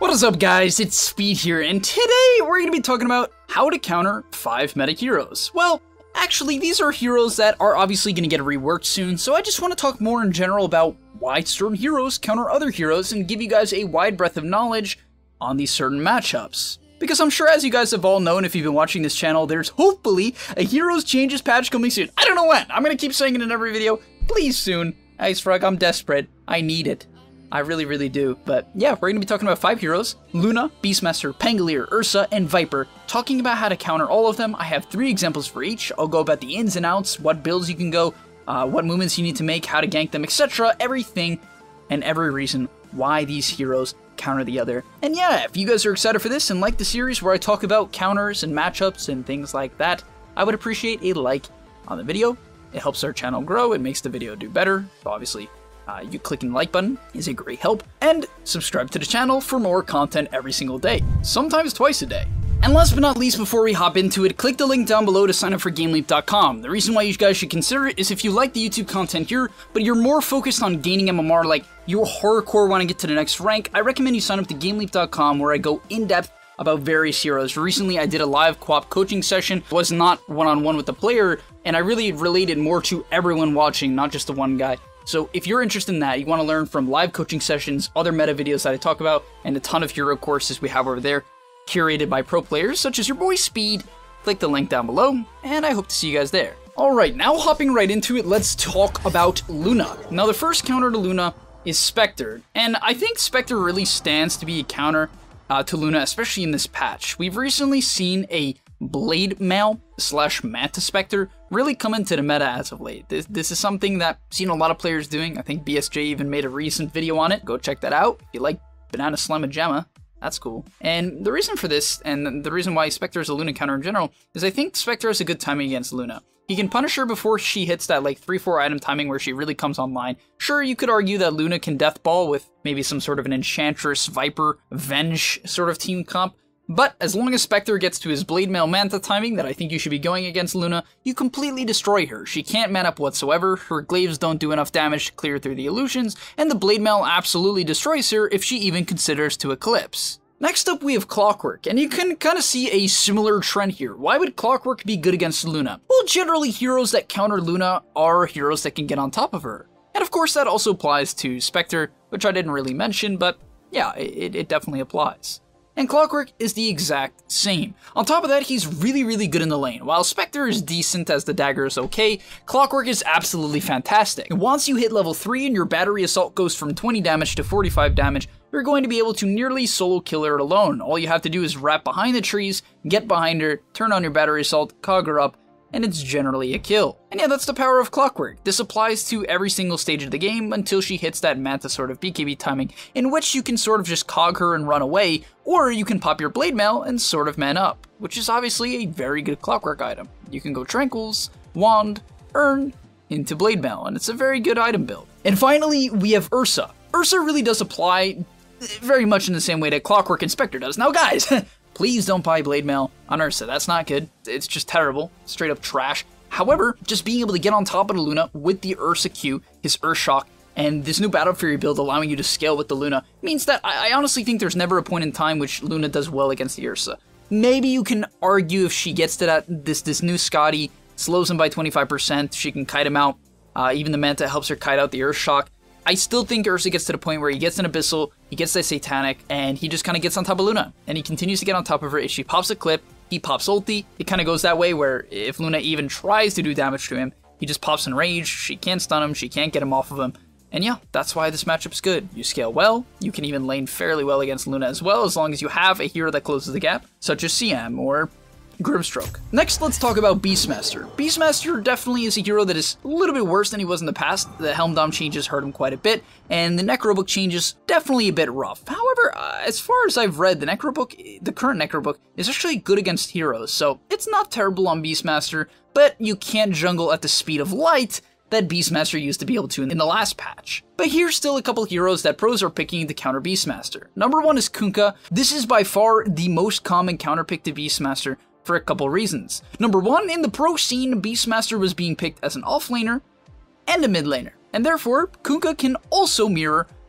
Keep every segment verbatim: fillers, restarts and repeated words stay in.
What is up, guys? It's Speed here, and today we're going to be talking about how to counter five meta heroes. Well, actually, these are heroes that are obviously going to get reworked soon, so I just want to talk more in general about why certain heroes counter other heroes and give you guys a wide breadth of knowledge on these certain matchups. Because I'm sure, as you guys have all known if you've been watching this channel, there's hopefully a Heroes Changes patch coming soon. I don't know when. I'm going to keep saying it in every video. Please soon. IceFrog, I'm desperate. I need it. I really, really do. But yeah, we're going to be talking about five heroes: Luna, Beastmaster, Pangolier, Ursa, and Viper. Talking about how to counter all of them. I have three examples for each. I'll go about the ins and outs, what builds you can go, uh, what movements you need to make, how to gank them, et cetera. Everything and every reason why these heroes counter the other. And yeah, if you guys are excited for this and like the series where I talk about counters and matchups and things like that, I would appreciate a like on the video. It helps our channel grow, it makes the video do better. So obviously, uh, you clicking the like button is a great help. And subscribe to the channel for more content every single day, sometimes twice a day. And last but not least, before we hop into it, click the link down below to sign up for GameLeap dot com. The reason why you guys should consider it is if you like the YouTube content here, but you're more focused on gaining M M R, like you're hardcore want to get to the next rank, I recommend you sign up to GameLeap dot com, where I go in depth about various heroes. Recently, I did a live co-op coaching session. It was not one-on-one with the player, and I really related more to everyone watching, not just the one guy. So if you're interested in that, you want to learn from live coaching sessions, other meta videos that I talk about, and a ton of hero courses we have over there, curated by pro players such as your boy Speed, click the link down below, and I hope to see you guys there. Alright, now hopping right into it, let's talk about Luna. Now the first counter to Luna is Spectre, and I think Spectre really stands to be a counter uh, to Luna, especially in this patch. We've recently seen a Blade Mail slash Manta Spectre really come into the meta as of late. This, this is something that I've seen a lot of players doing. I think B S J even made a recent video on it. Go check that out. If you like Banana Slamma Gemma, that's cool. And the reason for this, and the reason why Spectre is a Luna counter in general, is I think Spectre has a good timing against Luna. He can punish her before she hits that like three four item timing where she really comes online. Sure, you could argue that Luna can death ball with maybe some sort of an Enchantress, Viper, Venge sort of team comp, but as long as Spectre gets to his Blade Mail Manta timing that I think you should be going against Luna, you completely destroy her. She can't man up whatsoever, her glaives don't do enough damage to clear through the illusions, and the Blade Mail absolutely destroys her if she even considers to Eclipse. Next up, we have Clockwork, and you can kind of see a similar trend here. Why would Clockwork be good against Luna? Well, generally, heroes that counter Luna are heroes that can get on top of her. And of course, that also applies to Spectre, which I didn't really mention, but yeah, it, it definitely applies. And Clockwork is the exact same. On top of that, he's really, really good in the lane. While Spectre is decent as the dagger is okay, Clockwork is absolutely fantastic. Once you hit level three and your battery assault goes from twenty damage to forty-five damage, you're going to be able to nearly solo kill her alone. All you have to do is wrap behind the trees, get behind her, turn on your battery assault, cog her up, and it's generally a kill. And yeah, that's the power of Clockwork. This applies to every single stage of the game until she hits that Manta sort of B K B timing, in which you can sort of just cog her and run away, or you can pop your Blade Mail and sort of man up, which is obviously a very good Clockwork item. You can go Tranquils, Wand, Urn, into Blade Mail, and it's a very good item build. And finally, we have Ursa. Ursa really does apply very much in the same way that Clockwork and Spectre does. Now guys, please don't buy Blade Mail on Ursa, that's not good. It's just terrible, straight up trash. However, just being able to get on top of the Luna with the Ursa Q, his Urshock, and this new Battle Fury build allowing you to scale with the Luna, means that I, I honestly think there's never a point in time which Luna does well against the Ursa. Maybe you can argue if she gets to that, this, this new Scotty, slows him by twenty-five percent, she can kite him out, uh, even the Manta helps her kite out the Urshock. I still think Ursa gets to the point where he gets an Abyssal, he gets that Satanic, and he just kind of gets on top of Luna. And he continues to get on top of her. If she pops a clip, he pops ulti. It kind of goes that way where if Luna even tries to do damage to him, he just pops Enrage, she can't stun him, she can't get him off of him. And yeah, that's why this matchup's good. You scale well, you can even lane fairly well against Luna as well, as long as you have a hero that closes the gap, such as C M or Grimstroke. Next, let's talk about Beastmaster. Beastmaster definitely is a hero that is a little bit worse than he was in the past. The Helm Dom changes hurt him quite a bit, and the Necrobook changes definitely a bit rough. However, uh, as far as I've read, the Necrobook, the current Necrobook, is actually good against heroes, so it's not terrible on Beastmaster, but you can't jungle at the speed of light that Beastmaster used to be able to in the last patch. But here's still a couple heroes that pros are picking to counter Beastmaster. Number one is Kunkka. This is by far the most common counter pick to Beastmaster, for a couple reasons. Number one, in the pro scene, Beastmaster was being picked as an offlaner and a mid laner, and therefore Kunkka can also mirror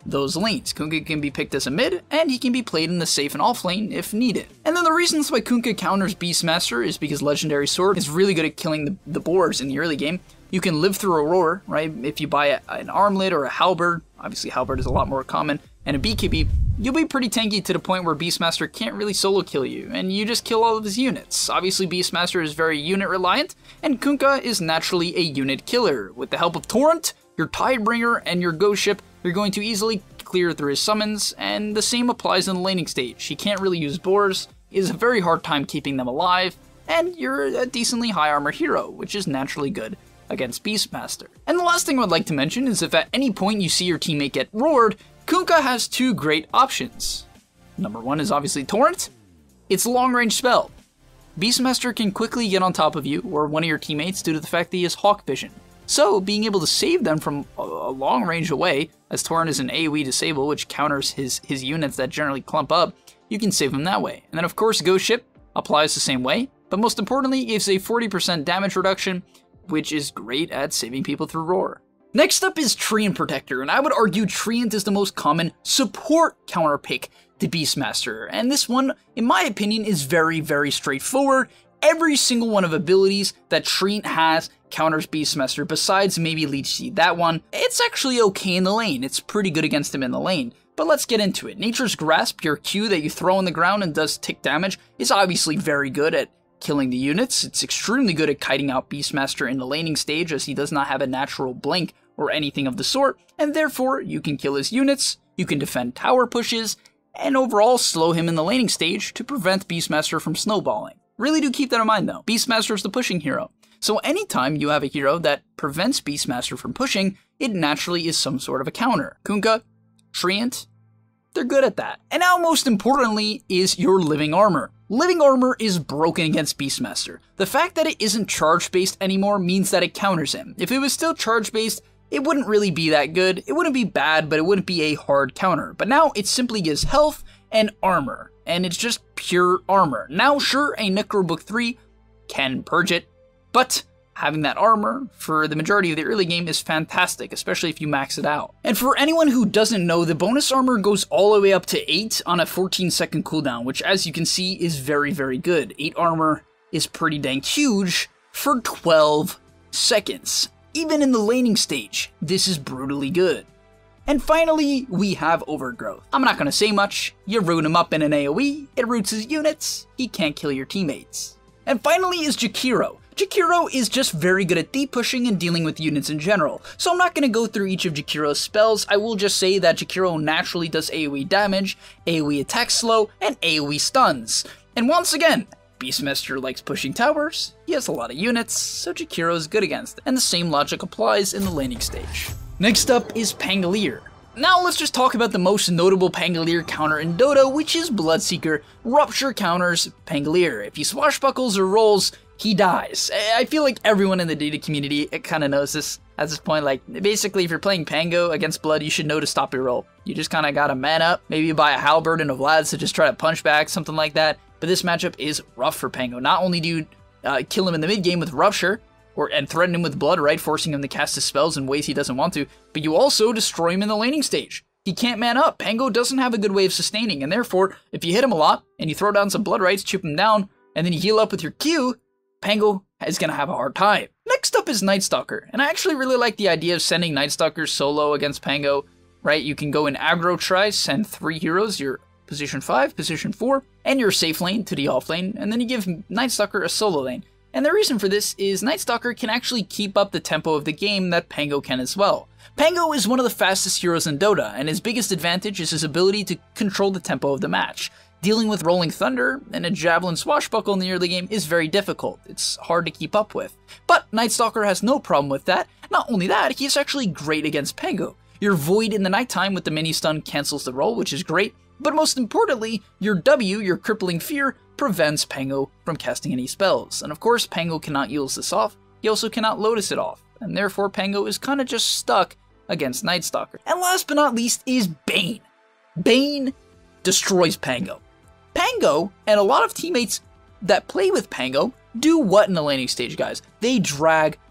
those lanes. Kunkka can be picked as a mid, and he can be played in the safe and off lane if needed. And then the reasons why Kunkka counters Beastmaster is because Legendary Sword is really good at killing the, the boars in the early game. You can live through a roar, right? If you buy a, an armlet or a halberd, obviously halberd is a lot more common, and a B K B, you'll be pretty tanky to the point where Beastmaster can't really solo kill you, and you just kill all of his units. Obviously Beastmaster is very unit reliant, and Kunkka is naturally a unit killer. With the help of Torrent, your Tidebringer, and your Ghost Ship, you're going to easily clear through his summons, and the same applies in the laning stage. He can't really use boars, it is a very hard time keeping them alive, and you're a decently high armor hero, which is naturally good against Beastmaster. And the last thing I would like to mention is if at any point you see your teammate get roared, Kunkka has two great options. Number one is obviously Torrent. It's a long-range spell. Beastmaster can quickly get on top of you or one of your teammates due to the fact that he has Hawk Vision. So being able to save them from a long range away, as Torrent is an AoE disable which counters his, his units that generally clump up, you can save them that way. And then of course Ghost Ship applies the same way, but most importantly it gives a forty percent damage reduction, which is great at saving people through Roar. Next up is Treant Protector, and I would argue Treant is the most common support counter pick to Beastmaster, and this one, in my opinion, is very, very straightforward. Every single one of abilities that Treant has counters Beastmaster, besides maybe Leech Seed. That one, it's actually okay in the lane, it's pretty good against him in the lane. But let's get into it. Nature's Grasp, your Q that you throw on the ground and does tick damage, is obviously very good at killing the units. It's extremely good at kiting out Beastmaster in the laning stage as he does not have a natural blink or anything of the sort, and therefore you can kill his units, you can defend tower pushes, and overall slow him in the laning stage to prevent Beastmaster from snowballing. Really do keep that in mind though, Beastmaster is the pushing hero. So anytime you have a hero that prevents Beastmaster from pushing, it naturally is some sort of a counter. Kunkka, Treant, they're good at that. And now most importantly is your Living Armor. Living Armor is broken against Beastmaster. The fact that it isn't charge based anymore means that it counters him. If it was still charge based, it wouldn't really be that good. It wouldn't be bad, but it wouldn't be a hard counter. But now it simply gives health and armor, and it's just pure armor. Now sure, a Necro Book three can purge it, but having that armor for the majority of the early game is fantastic, especially if you max it out. And for anyone who doesn't know, the bonus armor goes all the way up to eight on a fourteen second cooldown, which as you can see is very, very good. eight armor is pretty dang huge for twelve seconds. Even in the laning stage, this is brutally good. And finally, we have Overgrowth. I'm not gonna say much, you root him up in an AoE, it roots his units, he can't kill your teammates. And finally is Jakiro. Jakiro is just very good at deep pushing and dealing with units in general, so I'm not going to go through each of Jakiro's spells. I will just say that Jakiro naturally does AoE damage, AoE attack slow, and AoE stuns. And once again, Beastmaster likes pushing towers, he has a lot of units, so Jakiro is good against it, and the same logic applies in the laning stage. Next up is Pangolier. Now let's just talk about the most notable Pangolier counter in Dota, which is Bloodseeker. Rupture counters Pangolier. If he swashbuckles or rolls, he dies. I feel like everyone in the Dota community kind of knows this at this point. Like, basically, if you're playing Pango against Blood, you should know to stop your roll. You just kind of gotta man up. Maybe you buy a Halberd and a Vlad to just try to punch back, something like that. But this matchup is rough for Pango. Not only do you uh, kill him in the mid game with Rupture, or and threaten him with Blood, right, forcing him to cast his spells in ways he doesn't want to, but you also destroy him in the laning stage. He can't man up. Pango doesn't have a good way of sustaining, and therefore, if you hit him a lot, and you throw down some Blood Rights, chip him down, and then you heal up with your Q, Pango is going to have a hard time. Next up is Nightstalker, and I actually really like the idea of sending Nightstalker solo against Pango, right? You can go in aggro try, send three heroes, your position five, position four, and your safe lane to the off lane, and then you give Nightstalker a solo lane. And the reason for this is Nightstalker can actually keep up the tempo of the game that Pango can as well. Pango is one of the fastest heroes in Dota, and his biggest advantage is his ability to control the tempo of the match. Dealing with Rolling Thunder and a Javelin Swashbuckle in the early game is very difficult. It's hard to keep up with. But Nightstalker has no problem with that. Not only that, he's actually great against Pango. Your Void in the nighttime with the mini stun cancels the roll, which is great. But most importantly, your W, your Crippling Fear, prevents Pango from casting any spells. And of course, Pango cannot use this off. He also cannot Lotus it off. And therefore, Pango is kind of just stuck against Nightstalker. And last but not least is Bane. Bane destroys Pango. Pango, and a lot of teammates that play with Pango, do what in the laning stage, guys? They drag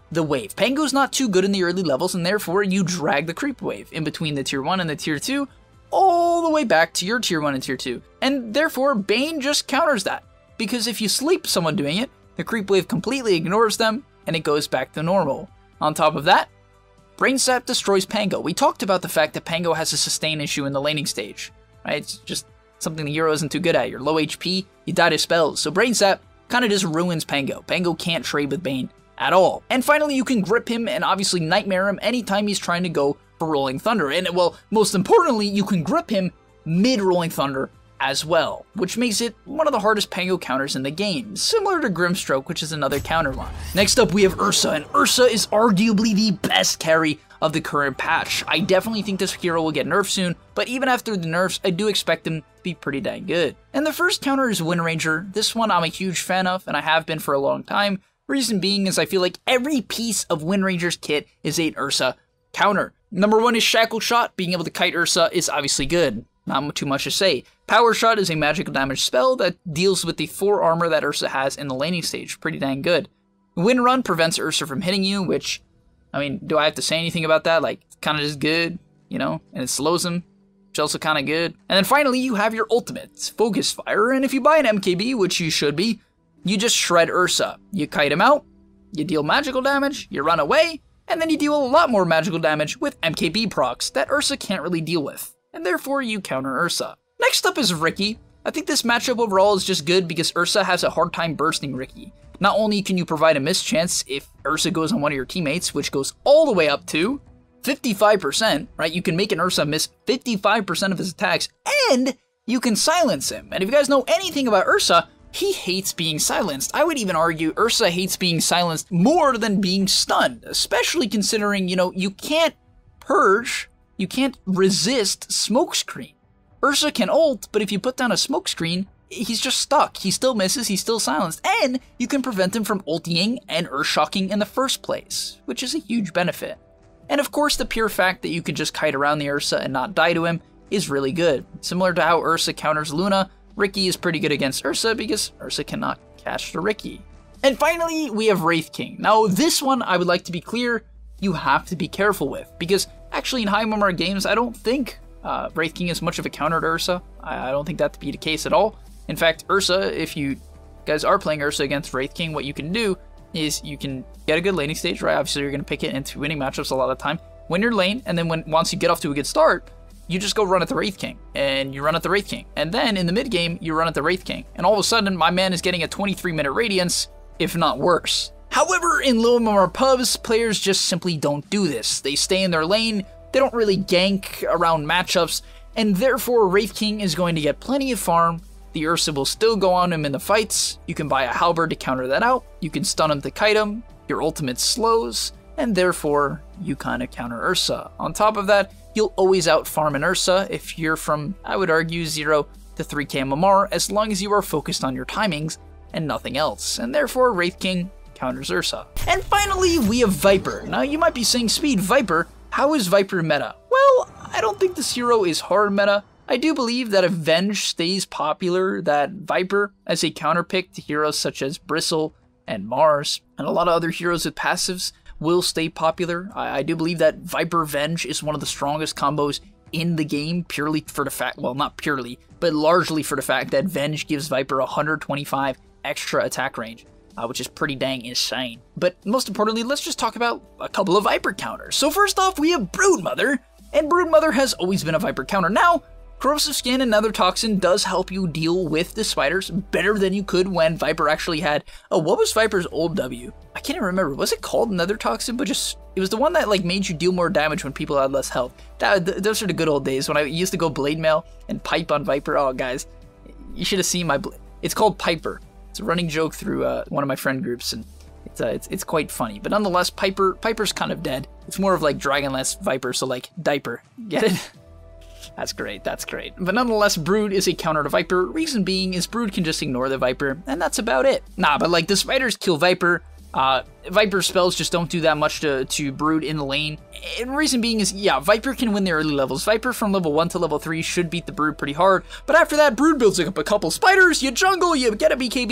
the wave. Pango's not too good in the early levels, and therefore you drag the creep wave in between the tier one and the tier two, all the way back to your tier one and tier two. And therefore, Bane just counters that. Because if you sleep someone doing it, the creep wave completely ignores them, and it goes back to normal. On top of that, Brain Sap destroys Pango. We talked about the fact that Pango has a sustain issue in the laning stage, right? It's just something the hero isn't too good at. You're low H P, you die to spells. So Brain Sap kind of just ruins Pango. Pango can't trade with Bane at all. And finally, you can grip him and obviously Nightmare him anytime he's trying to go for Rolling Thunder. And well, most importantly, you can grip him mid Rolling Thunder as well, which makes it one of the hardest Pango counters in the game, similar to Grimstroke, which is another counter one. Next up, we have Ursa, and Ursa is arguably the best carry of the current patch. I definitely think this hero will get nerfed soon, but even after the nerfs, I do expect him to be pretty dang good. And the first counter is Windranger. This one I'm a huge fan of, and I have been for a long time. Reason being is I feel like every piece of Windranger's kit is an Ursa counter. Number one is Shackle Shot. Being able to kite Ursa is obviously good. Not too much to say. Power Shot is a magical damage spell that deals with the four armor that Ursa has in the laning stage. Pretty dang good. Wind Run prevents Ursa from hitting you, which, I mean, do I have to say anything about that? Like, it's kind of just good, you know? And it slows him, which is also kind of good. And then finally, you have your ultimate, Focus Fire, and if you buy an M K B, which you should be, you just shred Ursa. You kite him out, you deal magical damage, you run away, and then you deal a lot more magical damage with M K B procs that Ursa can't really deal with. And therefore you counter Ursa. Next up is Riki. I think this matchup overall is just good because Ursa has a hard time bursting Riki. Not only can you provide a mischance if Ursa goes on one of your teammates, which goes all the way up to fifty-five percent, right? You can make an Ursa miss fifty-five percent of his attacks, and you can silence him. And if you guys know anything about Ursa, he hates being silenced. I would even argue Ursa hates being silenced more than being stunned, especially considering, you know, you can't purge, you can't resist Smokescreen. Ursa can ult, but if you put down a Smokescreen, he's just stuck. He still misses, he's still silenced, and you can prevent him from ulting and Earthshocking in the first place, which is a huge benefit. And of course, the pure fact that you can just kite around the Ursa and not die to him is really good. Similar to how Ursa counters Luna, Riki is pretty good against Ursa because Ursa cannot catch the Riki. And finally, we have Wraith King. Now, this one, I would like to be clear, you have to be careful with, because actually in high M M R games, I don't think uh, Wraith King is much of a counter to Ursa. I, I don't think that to be the case at all. In fact, Ursa, if you guys are playing Ursa against Wraith King, what you can do is you can get a good laning stage, right? Obviously, you're going to pick it into winning matchups a lot of the time. Win your lane, and then when once you get off to a good start, you just go run at the Wraith King, and you run at the Wraith King. And then in the mid game, you run at the Wraith King. And all of a sudden, my man is getting a twenty-three minute radiance, if not worse. However, in low M M R pubs, players just simply don't do this. They stay in their lane, they don't really gank around matchups, and therefore Wraith King is going to get plenty of farm. The Ursa will still go on him in the fights. You can buy a Halberd to counter that out. You can stun him to kite him. Your ultimate slows, and therefore you kind of counter Ursa. On top of that, you'll always out farm an Ursa if you're from, I would argue, zero to three K M M R, as long as you are focused on your timings and nothing else. And therefore, Wraith King counters Ursa. And finally, we have Viper. Now, you might be saying, Speed, Viper, how is Viper meta? Well, I don't think this hero is hard meta. I do believe that if Venge stays popular, that Viper, as a counterpick to heroes such as Bristle and Mars, and a lot of other heroes with passives, will stay popular. I, I do believe that Viper Venge is one of the strongest combos in the game, purely for the fact, well, not purely, but largely for the fact that Venge gives Viper one hundred twenty-five extra attack range, uh, which is pretty dang insane. But most importantly, let's just talk about a couple of Viper counters. So first off, we have Broodmother, and Broodmother has always been a Viper counter. Now, Corrosive Skin and Nether Toxin does help you deal with the spiders better than you could when Viper actually had, oh, what was Viper's old W? I can't even remember. Was it called Nether Toxin? But just, it was the one that like made you deal more damage when people had less health. That, th those are the good old days when I used to go Blade Mail and pipe on Viper. Oh, guys, you should have seen my, it's called Piper. It's a running joke through uh, one of my friend groups, and it's, uh, it's it's quite funny. But nonetheless, Piper Piper's kind of dead. It's more of like Dragonlance Viper, so like Diaper. Get it? That's great, that's great. But nonetheless, Brood is a counter to Viper. Reason being is Brood can just ignore the Viper, and that's about it. Nah, but like the spiders kill Viper. Uh, Viper spells just don't do that much to, to Brood in the lane. And reason being is, yeah, Viper can win the early levels. Viper from level one to level three should beat the Brood pretty hard. But after that, Brood builds up a couple spiders, you jungle, you get a B K B,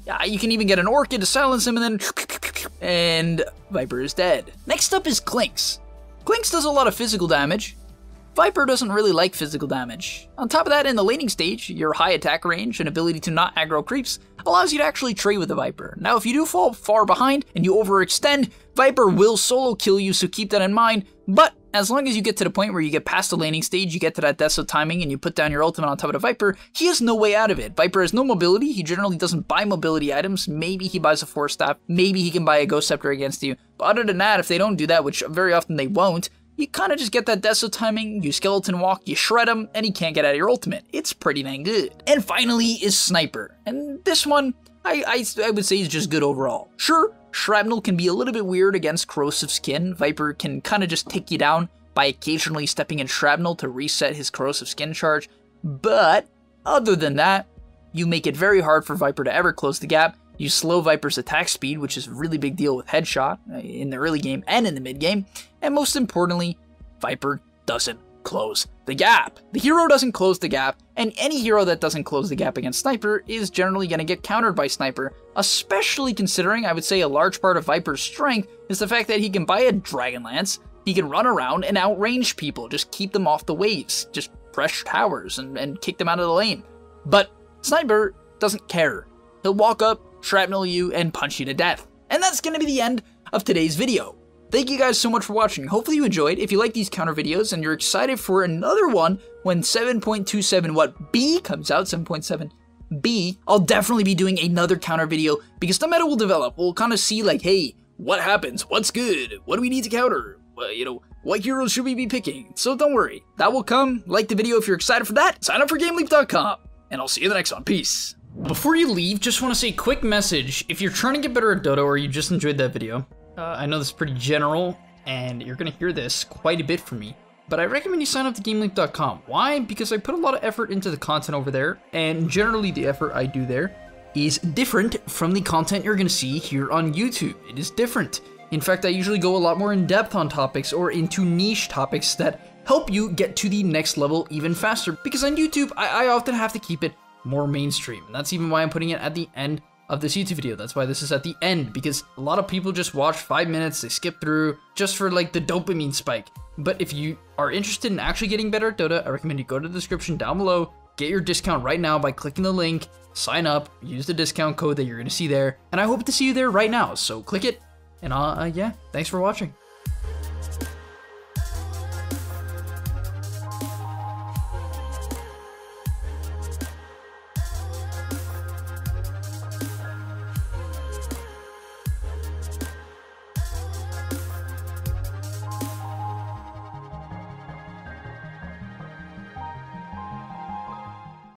Uh, you can even get an Orchid to silence him, and then and Viper is dead. Next up is Clinks. Clinks does a lot of physical damage. Viper doesn't really like physical damage. On top of that, in the laning stage, your high attack range and ability to not aggro creeps allows you to actually trade with the Viper. Now, if you do fall far behind and you overextend, Viper will solo kill you, so keep that in mind. But as long as you get to the point where you get past the laning stage, you get to that Deso timing, and you put down your ultimate on top of the Viper, he has no way out of it. Viper has no mobility. He generally doesn't buy mobility items. Maybe he buys a Force Staff. Maybe he can buy a Ghost Scepter against you. But other than that, if they don't do that, which very often they won't, you kind of just get that Deso timing, you Skeleton Walk, you shred him, and he can't get out of your ultimate. It's pretty dang good. And finally is Sniper. And this one, I, I, I would say is just good overall. Sure, Shrapnel can be a little bit weird against Corrosive Skin. Viper can kind of just take you down by occasionally stepping in Shrapnel to reset his Corrosive Skin charge. But other than that, you make it very hard for Viper to ever close the gap. You slow Viper's attack speed, which is a really big deal with Headshot in the early game and in the mid game. And most importantly, Viper doesn't close the gap. The hero doesn't close the gap, and any hero that doesn't close the gap against Sniper is generally going to get countered by Sniper, especially considering, I would say, a large part of Viper's strength is the fact that he can buy a Dragonlance, he can run around and outrange people, just keep them off the waves, just press towers and, and kick them out of the lane. But Sniper doesn't care. He'll walk up, shrapnel you, and punch you to death. And that's going to be the end of today's video. Thank you guys so much for watching. Hopefully you enjoyed. If you like these counter videos and you're excited for another one when seven point two seven what B comes out, seven point seven B, I'll definitely be doing another counter video because the meta will develop. We'll kind of see like, hey, what happens? What's good? What do we need to counter? Uh, you know, what heroes should we be picking? So don't worry, that will come. Like the video if you're excited for that. Sign up for Game Leap dot com, and I'll see you in the next one. Peace. Before you leave, just want to say a quick message. If you're trying to get better at Dota or you just enjoyed that video, uh, I know this is pretty general, and you're going to hear this quite a bit from me, but I recommend you sign up to Game Leap dot com. Why? Because I put a lot of effort into the content over there, and generally the effort I do there is different from the content you're going to see here on YouTube. It is different. In fact, I usually go a lot more in depth on topics or into niche topics that help you get to the next level even faster, because on YouTube, I, I often have to keep it more mainstream, and that's even why I'm putting it at the end of this YouTube video. That's why this is at the end, because a lot of people just watch five minutes, they skip through just for like the dopamine spike. But if you are interested in actually getting better at Dota, I recommend you go to the description down below, get your discount right now by clicking the link, sign up, use the discount code that you're gonna see there, and I hope to see you there right now, so click it, and uh, uh yeah, thanks for watching.